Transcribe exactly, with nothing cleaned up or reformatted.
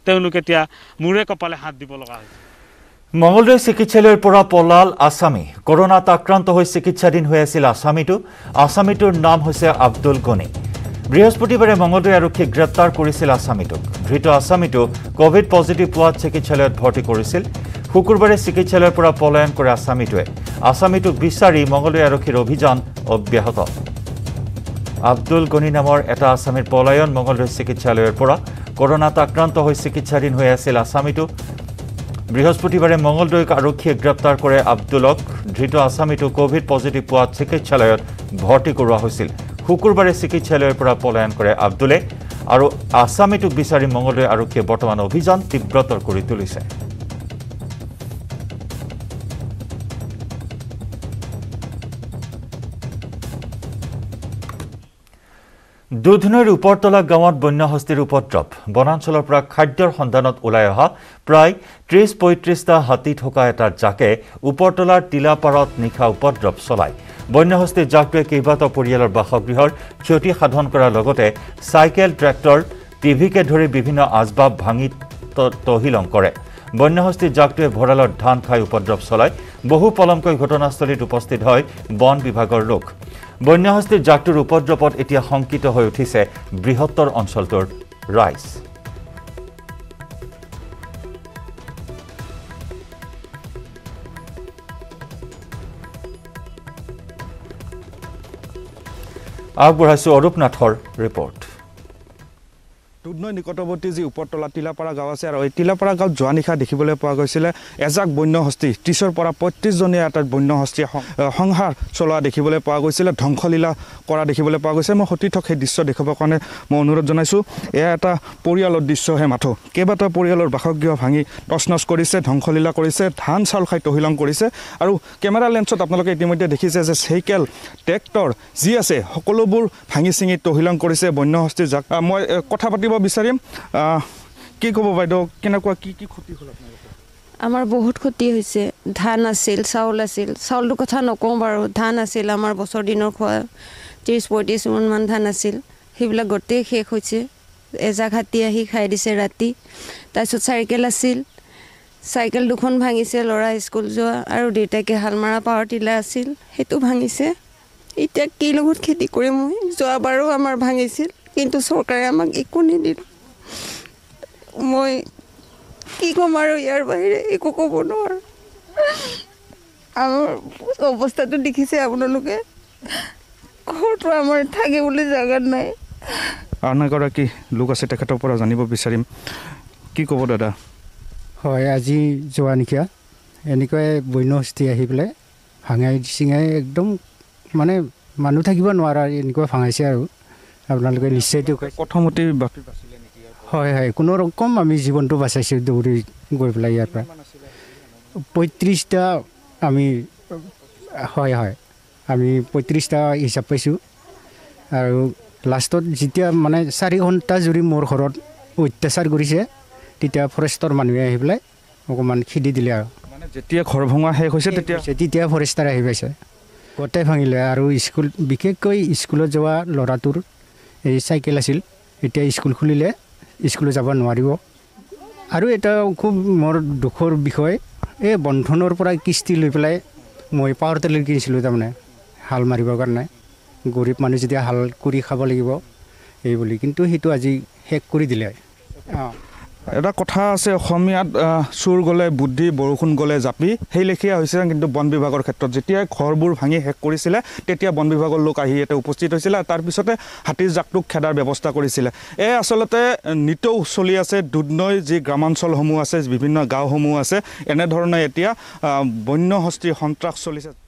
তেওঁলোকে এতিয়া মূৰে কপালে হাত দিব লগা হৈছে মঙ্গলদৈ চিকিৎসালয়ৰ পৰা পলাল আছামী কৰোনাত আক্ৰান্ত হৈ চিকিৎসাধীন হৈ আছিল আছামীটো আছামীটোৰ নাম হৈছে আব্দুল গনি বৃহস্পতিবাৰে মঙ্গলদৈ আৰক্ষীয়ে গ্ৰেপ্তাৰ কৰিছিল আছামীটোক ধৃত আছামীটো কোভিড পজিটিভ পোৱাত চিকিৎসালয়ত ভৰ্তি কৰিছিল শুকুৰবাৰে চিকিৎসালয়ৰ পৰা পলায়ন কৰে আছামীটোৱে আছামীটোক বিচাৰি মঙ্গলদৈ আৰক্ষীৰ অভিযান অব্যাহত আব্দুল গনি নামৰ এটা আছামীৰ পলায়ন মঙ্গলদৈ চিকিৎসালয়ৰ পৰা কৰোনাত আক্ৰান্ত হৈ চিকিৎসাধীন হৈ আছিল আছামীটো বৃহস্পতিবাৰে মঙ্গলদৈ আৰক্ষীয়ে গ্ৰেপ্তাৰ কৰে আব্দুলক ধৃত আছামীটো কোভিড পজিটিভ পোৱাত চিকিৎসালয়ত ভৰ্তি কৰোৱা হৈছিল শুকুৰবাৰে চিকিৎসালয়ৰ পৰা পলায়ন কৰে আব্দুলে আৰু আছামীটোক বিচাৰি মঙ্গলদৈ আৰক্ষীয়ে বৰ্তমান অভিযান তীব্ৰতৰ কৰি তুলিছে দুধনৈৰ উপৰতলা গাঁৱত বন্যহস্তীৰ উপদ্ৰৱ বনাঞ্চলৰ পৰা খাদ্যৰ সন্ধানত ওলাই অহা প্ৰায় ত্ৰিশ পঁয়ত্ৰিশটা হাতী থকা এটা জাকে উপৰতলাৰ টিলাপাৰত নিশা উপদ্ৰৱ চলায় বন্যহস্তীৰ জাকটোৱে কেইবাটাও পৰিয়ালৰ বাসগৃহৰ ক্ষতি সাধন কৰাৰ লগতে চাইকেল ট্ৰেক্টৰ টিভিকে ধৰি বিভিন্ন আচবাব ভাঙি তহিলং কৰে বন্যহস্তীৰ জাকটোৱে ভঁৰালৰ ধান খাই উপদ্ৰৱ চলায় বহু পলমকৈ ঘটনাস্থলীত উপস্থিত হয় বন বিভাগৰ লোক বন্যহস্তীৰ জাকটোৰ উপদ্ৰৱত এতিয়া শংকিত হৈ উঠিছে বৃহত্তৰ অঞ্চলটোৰ ৰাইজ আগবঢ়াইছো অৰূপ নাথৰ ৰিপৰ্ট দুধনৈ নিকটৱৰ্তী যি উপৰতলা টিলাপাৰা গাঁও আছে আৰু এই টিলাপাৰা গাঁৱত যোৱা নিশা দেখিবলৈ পোৱা গৈছিলে এজাক বন্যহস্তী ত্ৰিছৰ পৰা পঁয়ত্ৰিছজনীয়া এটা বন্যহস্তীয়ে সংহাৰ চলোৱা দেখিবলৈ পোৱা গৈছিলে ধ্বংসলীলা কৰা দেখিবলৈ পোৱা গৈছে মই সতীৰ্থক সেই দৃশ্য দেখাবৰ কাৰণে মই অনুৰোধ জনাইছোঁ এয়া এটা পৰিয়ালৰ দৃশ্যহে মাথো কেইবাটাও পৰিয়ালৰ বাসগৃহ ভাঙি তছনছ কৰিছে ধ্বংসলীলা কৰিছে ধান চাউল খাই তহিলং কৰিছে আৰু কেমেৰা লেন্সত আপোনালোকে ইতিমধ্যে দেখিছে যে চাইকেল ট্ৰেক্টৰ যি আছে সকলোবোৰ ভাঙি চিঙি তহিলং কৰিছে বন্যহস্তীৰ জাক মই কথা পাতিব বিচাৰিম কি ক'ব বাইদেউ কেনেকুৱা কি কি ক্ষতি হ'ল আপোনালোকৰ আমাৰ বহুত ক্ষতি হৈছে ধান আছিল চাউল আছিল চাউলটোৰ কথা নকওঁ বাৰু ধান আছিল আমাৰ বছৰ দিনৰ খোৱা ত্ৰিছ পঁয়ত্ৰিছ মোনমান ধান আছিল সেইবিলাক গোটেই শেষ হৈছে এজাক হাতী আহি খাই দিছে ৰাতি তাৰপিছত চাইকেল আছিল চাইকেল দুখন ভাঙিছে ল'ৰা স্কুল যোৱা আৰু দেউতাকে হাল মৰা পাৱাৰ টিলা আছিল সেইটো ভাঙিছে এতিয়া কি লগত খেতি কৰি মই যোৱাবাৰো আমাৰ ভাঙিছিল কিন্তু চৰকাৰে আমাক একো নিদিল মই কি ক'ম আৰু ইয়াৰ বাহিৰে একো ক'ব নোৱাৰোঁ আমাৰ অৱস্থাটো দেখিছে আপোনালোকে ঘৰটো আমাৰ থাকিবলৈ জেগাত নাই আন এগৰাকী লোক আছে তেখেতৰ পৰা জানিব বিচাৰিম কি ক'ব দাদা হয় আজি যোৱা নিশা এনেকৈ বন্যহস্তী আহি পেলাই ভাঙাই চিঙাই একদম মানে মানুহ থাকিব নোৱাৰা এনেকুৱা ভাঙাইছে আৰু আপোনালোকে নিশ্চয়তো প্ৰথমতে হয় হয় কোনো ৰকম আমি জীৱনটো বাচাইছোঁ দৌৰি গৈ পেলাই ইয়াৰ পৰা পঁয়ত্ৰিছটা আমি হয় হয় আমি পঁয়ত্ৰিছটা হিচাপ পাইছোঁ আৰু লাষ্টত যেতিয়া মানে চাৰি ঘণ্টা জুৰি মোৰ ঘৰত অত্যাচাৰ কৰিছে তেতিয়া ফৰেষ্টৰ মানুহে আহি পেলাই অকণমান খেদি দিলে আৰু মানে যেতিয়া ঘৰ ভঙা শেষ হৈছে তেতিয়া তেতিয়া ফৰেষ্টাৰ আহি পাইছে গোটেই ভাঙিলে আৰু স্কুল বিশেষকৈ স্কুলত যোৱা ল'ৰাটোৰ এই চাইকেল আছিল এতিয়া স্কুল খুলিলে স্কুলত যাব নোৱাৰিব আৰু এটা খুব মোৰ দুখৰ বিষয় এই বন্ধনৰ পৰা কিস্তি লৈ পেলাই মই পাৱাৰ টিলাৰ কিনিছিলোঁ তাৰমানে হাল মাৰিবৰ কাৰণে গৰীব মানুহ যেতিয়া হাল কৰি খাব লাগিব এই বুলি কিন্তু সেইটো আজি শেষ কৰি দিলে অঁ এটা কথা আছে অসমীয়াত চুৰ গ'লে বুদ্ধি বৰষুণ গ'লে জাপি সেই লেখীয়া হৈছে কিন্তু বন বিভাগৰ ক্ষেত্ৰত যেতিয়া ঘৰবোৰ ভাঙি শেষ কৰিছিলে তেতিয়া বন বিভাগৰ লোক আহি ইয়াতে উপস্থিত হৈছিলে তাৰপিছতে হাতীৰ জাকটোক খেদাৰ ব্যৱস্থা কৰিছিলে এই আচলতে নিতৌ চলি আছে দুধনৈ যি গ্ৰামাঞ্চলসমূহ আছে বিভিন্ন গাঁওসমূহ আছে এনেধৰণে এতিয়া বন্যহস্তীৰ সন্ত্ৰাস চলিছে